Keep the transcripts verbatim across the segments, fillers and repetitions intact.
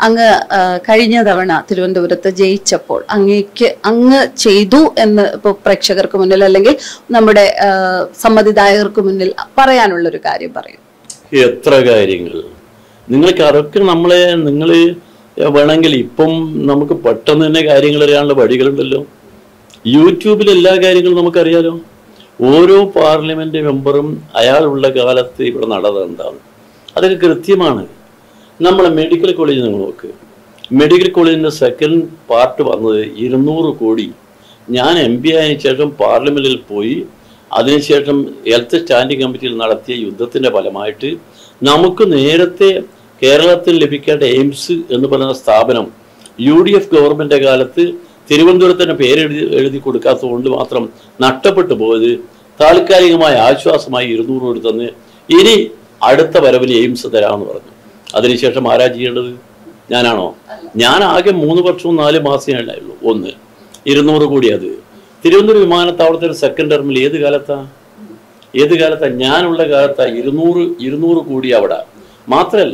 അങ്ങ് കഴിഞ്ഞ തവണ തിരുവനന്തപുരത്ത് ജയിച്ചപ്പോൾ അങ്ങേക്ക് അങ്ങ് ചെയ്തു എന്ന് ഇപ്പോൾ പ്രേക്ഷകർക്ക് മുന്നിൽ അല്ലെങ്കിൽ നമ്മുടെ സമ്മതിദായകർക്ക് മുന്നിൽ പറയാനുള്ളൊരു കാര്യം പറയും. എത്ര കാര്യങ്ങൾ നിങ്ങൾക്ക് അതൊക്കെ നമ്മളെ നിങ്ങൾ വേണമെങ്കിൽ ഇപ്പം നമുക്ക് പെട്ടെന്ന് തന്നെ കാര്യങ്ങൾ അറിയാനുള്ള വഴികളുണ്ടല്ലോ. യൂട്യൂബിൽ എല്ലാ കാര്യങ്ങളും നമുക്കറിയാലോ. ഓരോ പാർലമെന്റ് മെമ്പറും അയാളുള്ള കാലത്ത് ഇവിടെ നടന്നത് എന്താണ് അതൊക്കെ കൃത്യമാണ്. നമ്മളെ മെഡിക്കൽ കോളേജ് നിങ്ങൾ നോക്ക്. മെഡിക്കൽ കോളേജിൻ്റെ സെക്കൻഡ് പാർട്ട് വന്നത് ഇരുന്നൂറ് കോടി. ഞാൻ എം പി ആയതിനു ശേഷം പാർലമെന്റിൽ പോയി അതിനുശേഷം ഹെൽത്ത് സ്റ്റാൻഡിംഗ് കമ്മിറ്റിയിൽ നടത്തിയ യുദ്ധത്തിൻ്റെ ഫലമായിട്ട് നമുക്ക് നേരത്തെ കേരളത്തിൽ ലഭിക്കേണ്ട എയിംസ് എന്ന് പറയുന്ന സ്ഥാപനം യു ഡി എഫ് ഗവൺമെൻറ് കാലത്ത് തിരുവനന്തപുരത്തിന് പേരെഴുതി എഴുതി കൊടുക്കാത്തതുകൊണ്ട് മാത്രം നഷ്ടപ്പെട്ടു പോയത് താൽക്കാലികമായ ആശ്വാസമായി ഇരുന്നൂറ് കോടി തന്ന് ഇനി അടുത്ത വരവിന് എയിംസ് തരാമെന്ന് പറഞ്ഞു. അതിനുശേഷം ആരാ ചെയ്യേണ്ടത്? ഞാനാണോ? ഞാൻ ആകെ മൂന്ന് വർഷവും നാല് മാസമേ ഉണ്ടായുള്ളൂ. ഒന്ന് ഇരുന്നൂറ് കോടി. അത് തിരുവനന്തപുരം വിമാനത്താവളത്തിന് സെക്കൻഡ് ടെർമിൽ ഏത് കാലത്താ ഏത് കാലത്താ ഞാനുള്ള കാലത്താ ഇരുന്നൂറ് ഇരുന്നൂറ് കോടി അവിടെ. മാത്രമല്ല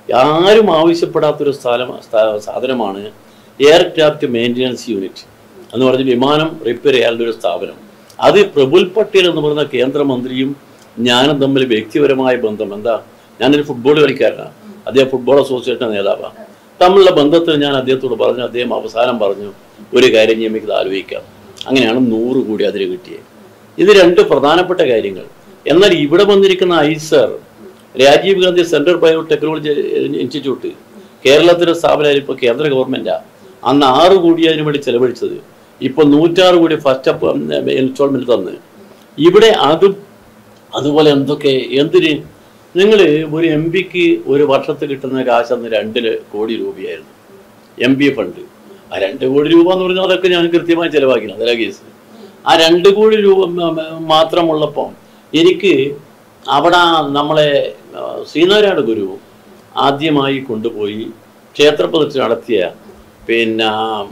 ആരും ആവശ്യപ്പെടാത്തൊരു സ്ഥലം സാധനമാണ് എയർക്രാഫ്റ്റ് മെയിൻ്റനൻസ് യൂണിറ്റ് എന്ന് പറഞ്ഞ് വിമാനം റിപ്പയർ ചെയ്യാനുള്ള ഒരു സ്ഥാപനം. അത് പ്രഫുൽ പട്ടേൽ എന്ന് പറയുന്ന കേന്ദ്രമന്ത്രിയും ഞാനും തമ്മിൽ വ്യക്തിപരമായ ബന്ധം. എന്താ, ഞാനൊരു ഫുട്ബോൾ കളിക്കാരനാണ്, അദ്ദേഹം ഫുട്ബോൾ അസോസിയേഷൻ നേതാവാണ്. തമ്മിലുള്ള ബന്ധത്തിൽ ഞാൻ അദ്ദേഹത്തോട് പറഞ്ഞു. അദ്ദേഹം അവസാനം പറഞ്ഞു ഒരു കാര്യം ഞാൻ എനിക്കത് ആലോചിക്കാം. അങ്ങനെയാണ് നൂറ് കോടി അതിന് കിട്ടിയത്. ഇത് രണ്ട് പ്രധാനപ്പെട്ട കാര്യങ്ങൾ. എന്നാൽ ഇവിടെ വന്നിരിക്കുന്ന IISER Rajiv Gandhi central biotechnology institute കേരളത്തിലെ സ്ഥാപനം ഇപ്പോൾ കേന്ദ്ര ഗവൺമെൻറ്റാണ്. അന്ന് ആറ് കോടി അതിനു വേണ്ടി ചെലവഴിച്ചത്. ഇപ്പോൾ നൂറ്റാറ് കോടി ഫസ്റ്റ് അപ്പ് ഇൻസ്റ്റാൾമെൻറ്റ് തന്ന് ഇവിടെ അതും അതുപോലെ എന്തൊക്കെ എന്തിന് നിങ്ങൾ ഒരു എം പിക്ക് ഒരു വർഷത്ത് കിട്ടുന്ന കാശ് അന്ന് രണ്ട് കോടി രൂപയായിരുന്നു എം പി ഫണ്ട്. ആ രണ്ട് കോടി രൂപ എന്ന് പറഞ്ഞാൽ അതൊക്കെ ഞാൻ കൃത്യമായി ചിലവാക്കി. അതല്ല കേസ്. ആ രണ്ട് കോടി രൂപ മാത്രമുള്ളപ്പോൾ എനിക്ക് അവിടെ നമ്മളെ ശ്രീനാരായണ ഗുരു ആദ്യമായി കൊണ്ടുപോയി ക്ഷേത്രപ്രതിഷ്ഠ നടത്തിയ പിന്നെ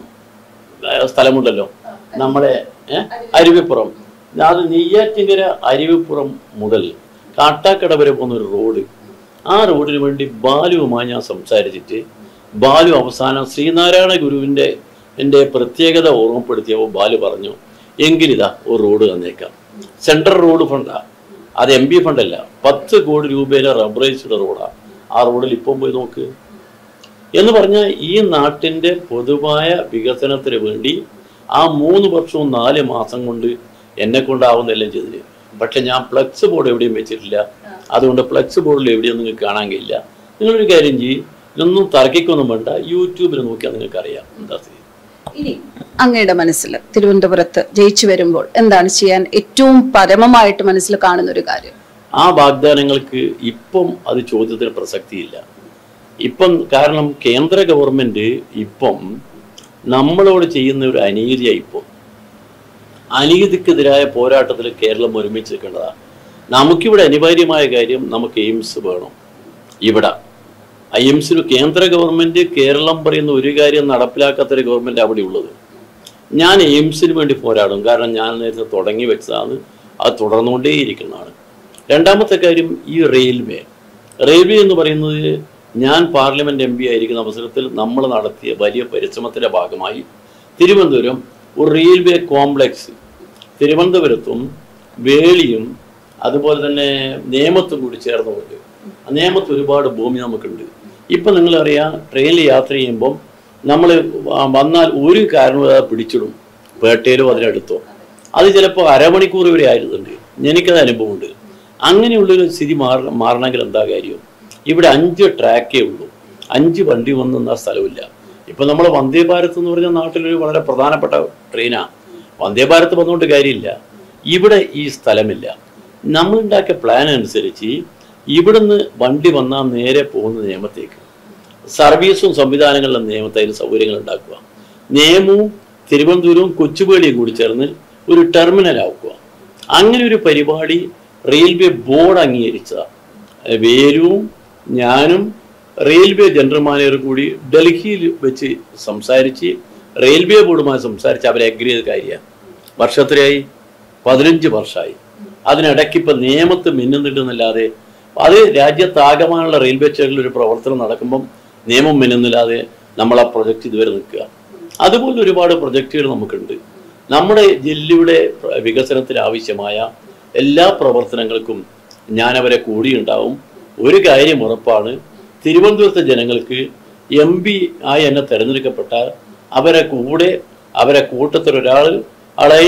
സ്ഥലമുണ്ടല്ലോ നമ്മളെ അരുവിപ്പുറം. അത് നെയ്യാറ്റിങ്കര അരുവിപ്പുറം മുതൽ കാട്ടാക്കട വരെ പോകുന്നൊരു റോഡ്. ആ റോഡിന് വേണ്ടി ബാലുവുമായി ഞാൻ സംസാരിച്ചിട്ട് ബാലു അവസാനം ശ്രീനാരായണ ഗുരുവിൻ്റെ എൻ്റെ പ്രത്യേകത ഓർമ്മപ്പെടുത്തിയപ്പോൾ ബാലു പറഞ്ഞു എങ്കിലിതാ ഒരു റോഡ് തന്നേക്കാം. സെൻട്രൽ റോഡ് ഫണ്ടാണ്, അത് എം പി ഫണ്ടല്ല. പത്ത് കോടി രൂപയിലെ റബ്ബറൈസ്ഡ് റോഡാണ്. ആ റോഡിൽ ഇപ്പം പോയി നോക്ക് എന്ന് പറഞ്ഞാൽ ഈ നാട്ടിൻ്റെ പൊതുവായ വികസനത്തിന് വേണ്ടി ആ മൂന്ന് വർഷവും നാല് മാസം കൊണ്ട് എന്നെ കൊണ്ടാവുന്നെല്ലാം ചെയ്തിന്. പക്ഷെ ഞാൻ ഫ്ലക്സ് ബോർഡ് എവിടെയും വെച്ചിട്ടില്ല. അതുകൊണ്ട് ഫ്ലക്സ് ബോർഡിൽ എവിടെയും നിങ്ങൾക്ക് കാണാൻ കഴിയില്ല. നിങ്ങളൊരു കാര്യം ചെയ്യും, ഇതൊന്നും തർക്കിക്കൊന്നും വേണ്ട, യൂട്യൂബിൽ നോക്കിയാൽ നിങ്ങൾക്ക് അറിയാം എന്താ സ്ഥിതി. ഇനി അങ്ങയുടെ മനസ്സിൽ തിരുവനന്തപുരത്ത് ജയിച്ചു വരുമ്പോൾ എന്താണ് ചെയ്യാൻ ഏറ്റവും പരമമായിട്ട് മനസ്സിൽ കാണുന്ന ഒരു കാര്യം? ആ വാഗ്ദാനങ്ങൾക്ക് ഇപ്പം അത് ചോദ്യത്തിന് പ്രസക്തിയില്ല. ഇപ്പം കാരണം കേന്ദ്ര ഗവൺമെൻറ് ഇപ്പം നമ്മളോട് ചെയ്യുന്ന ഒരു അനീതിയായി. ഇപ്പോൾ അനീതിക്കെതിരായ പോരാട്ടത്തിൽ കേരളം ഒരുമിച്ച് നിൽക്കേണ്ടതാണ്. നമുക്കിവിടെ അനിവാര്യമായ കാര്യം നമുക്ക് എയിംസ് വേണം. ഇവിടെ എയിംസിന് കേന്ദ്ര ഗവൺമെൻറ് കേരളം പറയുന്ന ഒരു കാര്യം നടപ്പിലാക്കാത്തൊരു ഗവൺമെൻറ് അവിടെ ഉള്ളത്. ഞാൻ എയിംസിന് വേണ്ടി പോരാടും. കാരണം ഞാൻ നേരത്തെ തുടങ്ങി വെച്ചതാണ്, അത് തുടർന്നുകൊണ്ടേയിരിക്കുന്നതാണ്. രണ്ടാമത്തെ കാര്യം ഈ റെയിൽവേ റെയിൽവേ എന്ന് പറയുന്നത് ഞാൻ പാർലമെൻറ്റ് എം പി ആയിരിക്കുന്ന അവസരത്തിൽ നമ്മൾ നടത്തിയ വലിയ പരിശ്രമത്തിൻ്റെ ഭാഗമായി തിരുവനന്തപുരം ഒരു റെയിൽവേ കോംപ്ലക്സ് തിരുവനന്തപുരത്തും വേളിയും അതുപോലെ തന്നെ നേമത്തും കൂടി ചേർന്നുകൊണ്ട് നേമത്ത് ഒരുപാട് ഭൂമി നമുക്കുണ്ട്. ഇപ്പം നിങ്ങളറിയാം ട്രെയിനിൽ യാത്ര ചെയ്യുമ്പം നമ്മൾ വന്നാൽ ഒരു കാരണവശാലും പിടിച്ചിടും, പേട്ടയിലോ അതിനടുത്തോ. അത് ചിലപ്പോൾ അരമണിക്കൂർ വരെ ആയിരുന്നുണ്ട്. എനിക്കത് അനുഭവമുണ്ട്. അങ്ങനെയുള്ളൊരു സ്ഥിതി മാറ മാറണമെങ്കിൽ എന്താ കാര്യം? ഇവിടെ അഞ്ച് ട്രാക്കേ ഉള്ളൂ, അഞ്ച് വണ്ടി വന്നു നിന്ന സ്ഥലമില്ല. ഇപ്പം നമ്മൾ വന്ദേ ഭാരത് എന്ന് പറഞ്ഞാൽ നാട്ടിലൊരു വളരെ പ്രധാനപ്പെട്ട ട്രെയിനാണ്. വന്ദേ ഭാരത് വന്നുകൊണ്ട് കാര്യമില്ല. ഇവിടെ ഈ സ്ഥലമില്ല. നമ്മളുണ്ടാക്കിയ പ്ലാൻ അനുസരിച്ച് ഇവിടുന്ന് വണ്ടി വന്നാൽ നേരെ പോകുന്ന നിയമത്തേക്ക് സർവീസും സംവിധാനങ്ങളിലും നിയമത്തെ അതിന് സൗകര്യങ്ങൾ ഉണ്ടാക്കുക. നിയമവും തിരുവനന്തപുരവും കൊച്ചുവേളിയും കൂടി ചേർന്ന് ഒരു ടെർമിനലാക്കുക. അങ്ങനെ ഒരു പരിപാടി റെയിൽവേ ബോർഡ് അംഗീകരിച്ചതാണ്. വേരുവും ഞാനും റെയിൽവേ ജനറൽ മാനേജർ കൂടി ഡൽഹിയിൽ വെച്ച് സംസാരിച്ച് റെയിൽവേ ബോർഡുമായി സംസാരിച്ച് അവരെ അഗ്രി ചെയ്ത കാര്യമാണ്. വർഷത്തിലായി പതിനഞ്ച് വർഷമായി. അതിനിടയ്ക്ക് ഇപ്പം നിയമത്ത് മിന്നുന്നുണ്ടെന്നല്ലാതെ അത് രാജ്യത്താകമാനുള്ള റെയിൽവേ സ്റ്റേഷനിൽ ഒരു പ്രവർത്തനം നടക്കുമ്പം നിയമം മെനുന്നില്ലാതെ നമ്മൾ ആ പ്രൊജക്റ്റ് ഇതുവരെ നിൽക്കുക. അതുപോലെ ഒരുപാട് പ്രൊജക്റ്റുകൾ നമുക്കുണ്ട്. നമ്മുടെ ജില്ലയുടെ വികസനത്തിന് ആവശ്യമായ എല്ലാ പ്രവർത്തനങ്ങൾക്കും ഞാനവരെ കൂടിയുണ്ടാവും. ഒരു കാര്യം ഉറപ്പാണ്, തിരുവനന്തപുരത്തെ ജനങ്ങൾക്ക് എം പി ആയി എന്നെ തിരഞ്ഞെടുക്കപ്പെട്ടാൽ അവരെ കൂടെ അവരെ കൂട്ടത്തിലൊരാൾ ആളായി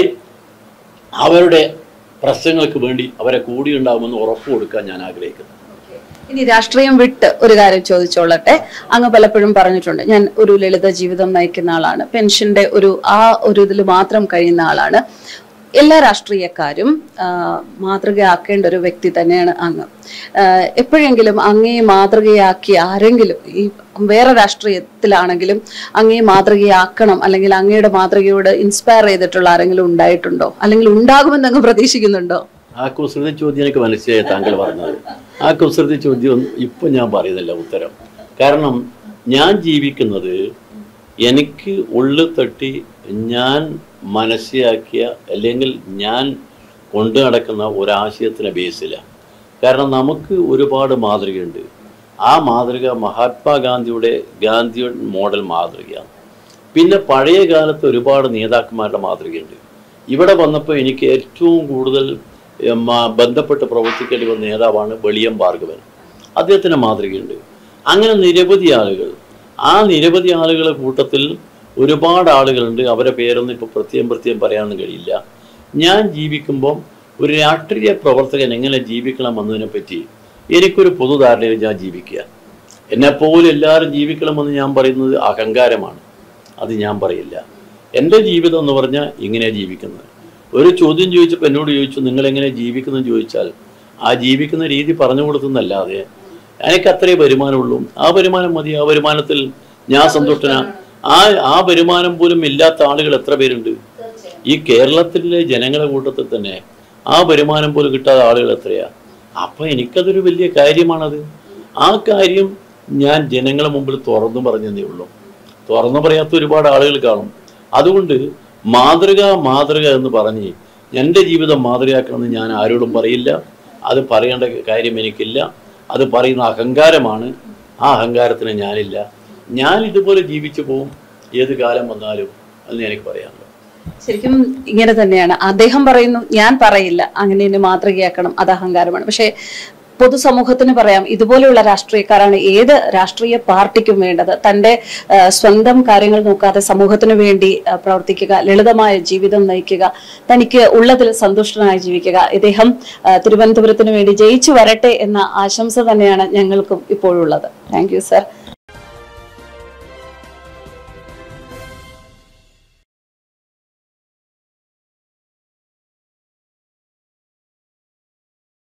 അവരുടെ പ്രശ്നങ്ങൾക്ക് വേണ്ടി അവരെ കൂടിയുണ്ടാവുമെന്ന് ഉറപ്പ് കൊടുക്കാൻ ഞാൻ ആഗ്രഹിക്കുന്നു. ഇനി രാഷ്ട്രീയം വിട്ട് ഒരു കാര്യം ചോദിച്ചോളട്ടെ. അങ്ങ് പലപ്പോഴും പറഞ്ഞിട്ടുണ്ട്, ഞാൻ ഒരു ലളിത ജീവിതം നയിക്കുന്ന ആളാണ്, പെൻഷന്റെ ഒരു ആ ഒരു ഇതിൽ മാത്രം കഴിയുന്ന ആളാണ്. എല്ലാ രാഷ്ട്രീയക്കാരും മാതൃകയാക്കേണ്ട ഒരു വ്യക്തി തന്നെയാണ് അങ്ങ്. എപ്പോഴെങ്കിലും അങ്ങേ മാതൃകയാക്കി ആരെങ്കിലും, ഈ വേറെ രാഷ്ട്രീയത്തിലാണെങ്കിലും അങ്ങേ മാതൃകയാക്കണം അല്ലെങ്കിൽ അങ്ങയുടെ മാതൃകയോട് ഇൻസ്പയർ ചെയ്തിട്ടുള്ള ആരെങ്കിലും ഉണ്ടായിട്ടുണ്ടോ, അല്ലെങ്കിൽ ഉണ്ടാകുമെന്ന് അങ്ങ് പ്രതീക്ഷിക്കുന്നുണ്ടോ? ആ കുസൃതി ചോദ്യം എനിക്ക് മനസ്സിലായി താങ്കൾ പറഞ്ഞത്. ആ കുസൃതി ചോദ്യം ഇപ്പൊ ഞാൻ പറയുന്നില്ല ഉത്തരം. കാരണം ഞാൻ ജീവിക്കുന്നത് എനിക്ക് ഉള്ളു തട്ടി ഞാൻ മനസ്സിലാക്കിയ അല്ലെങ്കിൽ ഞാൻ കൊണ്ടു നടക്കുന്ന ഒരാശയത്തിന് ബേസിലാണ്. കാരണം നമുക്ക് ഒരുപാട് മാതൃകയുണ്ട്. ആ മാതൃക മഹാത്മാഗാന്ധിയുടെ ഗാന്ധി മോഡൽ മാതൃകയാണ്. പിന്നെ പഴയ കാലത്ത് ഒരുപാട് നേതാക്കന്മാരുടെ മാതൃകയുണ്ട്. ഇവിടെ വന്നപ്പോൾ എനിക്ക് ഏറ്റവും കൂടുതൽ ബന്ധപ്പെട്ട് പ്രവർത്തിക്കേണ്ടി വന്ന നേതാവാണ് വെളിയം ഭാർഗവൻ. അദ്ദേഹത്തിന് മാതൃകയുണ്ട്. അങ്ങനെ നിരവധി ആളുകൾ, ആ നിരവധി ആളുകളുടെ കൂട്ടത്തിൽ ഒരുപാട് ആളുകളുണ്ട്. അവരെ പേരൊന്നും ഇപ്പോൾ പ്രത്യേകം പ്രത്യേകം പറയാനൊന്നും കഴിയില്ല. ഞാൻ ജീവിക്കുമ്പം ഒരു രാഷ്ട്രീയ പ്രവർത്തകൻ എങ്ങനെ ജീവിക്കണം എന്നതിനെ പറ്റി എനിക്കൊരു പൊതുധാരണയിൽ ഞാൻ ജീവിക്കുക. എന്നെപ്പോലെ എല്ലാവരും ജീവിക്കണമെന്ന് ഞാൻ പറയുന്നത് അഹങ്കാരമാണ്. അത് ഞാൻ പറയില്ല. എൻ്റെ ജീവിതം എന്ന് പറഞ്ഞാൽ ഇങ്ങനെ ജീവിക്കുന്നത്. ഒരു ചോദ്യം ചോദിച്ചപ്പോൾ എന്നോട് ചോദിച്ചു, നിങ്ങളെങ്ങനെ ജീവിക്കുന്നെന്ന് ചോദിച്ചാൽ ആ ജീവിക്കുന്ന രീതി പറഞ്ഞു കൊടുക്കുന്നല്ലാതെ എനിക്ക് അത്രേ വരുമാനമുള്ളൂ, ആ വരുമാനം മതി, ആ വരുമാനത്തിൽ ഞാൻ സന്തുഷ്ടനാണ്. ആ ആ വരുമാനം പോലും ഇല്ലാത്ത ആളുകൾ എത്ര പേരുണ്ട് ഈ കേരളത്തിലെ ജനങ്ങളുടെ കൂട്ടത്തിൽ തന്നെ? ആ വരുമാനം പോലും കിട്ടാത്ത ആളുകൾ എത്രയാ? അപ്പൊ എനിക്കതൊരു വലിയ കാര്യമാണത്. ആ കാര്യം ഞാൻ ജനങ്ങളുടെ മുമ്പിൽ തുറന്നു പറഞ്ഞതേ ഉള്ളൂ. തുറന്നു പറയാത്ത ഒരുപാട് ആളുകൾ കാണും. അതുകൊണ്ട് മാതൃക മാതൃക എന്ന് പറഞ്ഞ് എൻ്റെ ജീവിതം മാതൃകയാക്കണമെന്ന് ഞാൻ ആരോടും പറയില്ല. അത് പറയേണ്ട കാര്യം എനിക്കില്ല. അത് പറയുന്ന അഹങ്കാരമാണ്. ആ അഹങ്കാരത്തിന് ഞാനില്ല. ഞാൻ ഇതുപോലെ ജീവിച്ചു പോവും ഏത് കാലം വന്നാലും എന്ന് എനിക്ക് പറയാനുള്ളത്. ശരിക്കും ഇങ്ങനെ തന്നെയാണ്. അദ്ദേഹം പറയുന്നു, ഞാൻ പറയില്ല അങ്ങനെ എന്നെ മാതൃകയാക്കണം, അത് അഹങ്കാരമാണ്. പക്ഷെ പൊതുസമൂഹത്തിന് പറയാം, ഇതുപോലെയുള്ള രാഷ്ട്രീയക്കാരാണ് ഏത് രാഷ്ട്രീയ പാർട്ടിക്കും വേണ്ടത്. തൻ്റെ സ്വന്തം കാര്യങ്ങൾ നോക്കാതെ സമൂഹത്തിന് വേണ്ടി പ്രവർത്തിക്കുക, ലളിതമായ ജീവിതം നയിക്കുക, തനിക്ക് ഉള്ളതിൽ സന്തുഷ്ടനായി ജീവിക്കുക. ഇദ്ദേഹം തിരുവനന്തപുരത്തിന് വേണ്ടി ജയിച്ചു വരട്ടെ എന്ന ആശംസ തന്നെയാണ് ഞങ്ങൾക്കും ഇപ്പോഴുള്ളത്. Thank you sir.